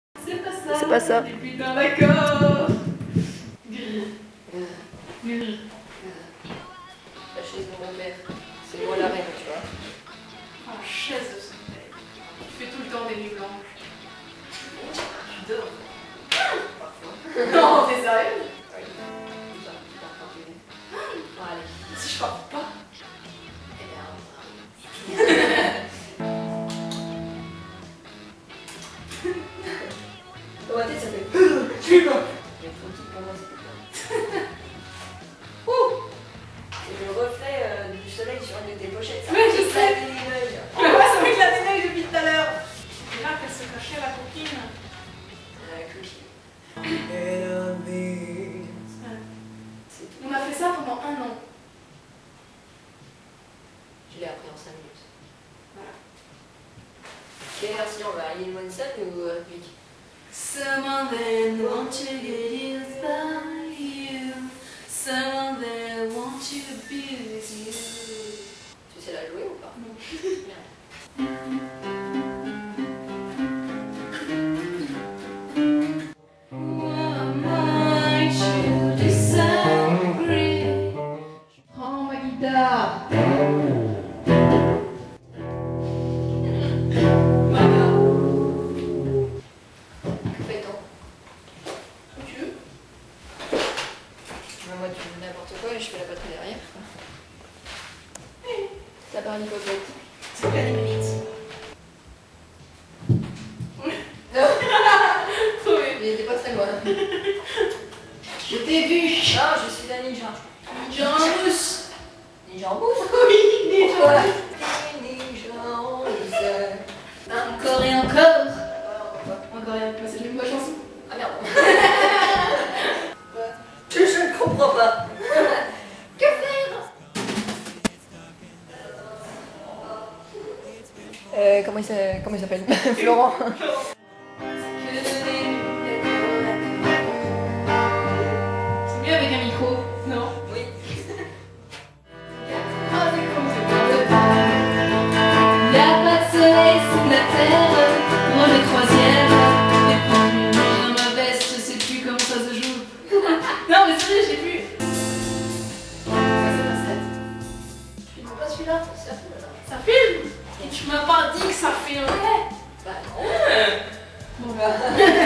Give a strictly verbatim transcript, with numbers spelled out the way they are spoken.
C'est pas ça. C'est pas ça. On est putain d'accord. La chaise de mon père. C'est moi la reine, tu vois. Ah, chaise de son père. Tu fais tout le temps des nuits blanches. Tu dors. Non, t'es sérieux? Oui. Ça, tu pars quand tu veux. Bon, allez. Si je pars pas. Eh bien, dans ma tête, ça fait. Tu es pas. Mais faut qu'il pour moi, c'était pas. Ouh! C'est le reflet euh, du soleil sur une de tes pochettes. Ça Ouais, je m'éclate sais. les yeux. Mais moi, ça m'éclate les yeux depuis tout à l'heure. C'est là qu'elle se cachait la coquine. La coquille. C'est tout. On a fait ça pendant un an. Je l'ai appris en cinq minutes. Voilà. Quelle version on va? Lil Monson ou euh, Vic? Someone that want to get used by you. Someone that want to abuse you. Tu sais la jouer ou pas? Non. Why might you disagree? Prends ma guitare. Que fait-on? Où tu veux? Moi, tu fais n'importe quoi et je fais la batterie derrière. Ça part l'hypothèque. C'est la limite. Non, Trouvé. il était pas très loin. Je t'ai vu. Non, je suis un ninja. Ninja en mousse. Ninja en mousse? Oui, ninja en Pourquoi? mousse. Ninja en mousse. Encore et encore. Ah, Encore et encore. C'est une bonne chanson. Ah merde. je, je ne comprends pas. Que faire? Euh, comment il s'a- comment il s'appelle? Florent. C'est mieux avec un micro, non? Oui. Y'a pas de soleil sous la terre, moi les croisières, les premiers dans ma veste, je sais plus comment ça se joue. Non mais sérieux, je sais plus. Ça, c'est pas ça. Tu filmes pas celui-là? Ça filme là. Ça filme? Et tu m'as pas dit que ça filmerait. Bah non. Bon bah.